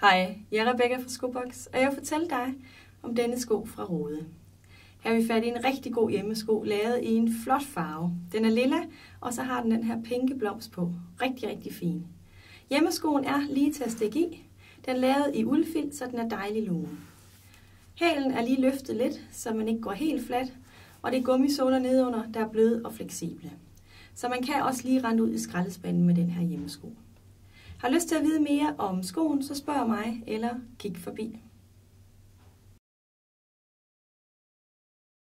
Hej, jeg er Rebecca fra Skobox, og jeg vil fortælle dig om denne sko fra Rode. Her har vi fat i en rigtig god hjemmesko, lavet i en flot farve. Den er lilla, og så har den her pinke blomst på. Rigtig, rigtig fin. Hjemmeskoen er lige til at stikke i. Den er lavet i uldfilt, så den er dejlig lun. Hælen er lige løftet lidt, så man ikke går helt fladt, og det er gummisåler nedenunder, der er bløde og fleksible. Så man kan også lige rende ud i skraldespanden med den her hjemmesko. Har lyst til at vide mere om skoen, så spørg mig eller kig forbi.